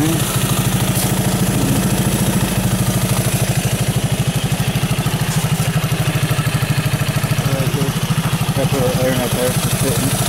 fine. Got a little iron out there for fitting.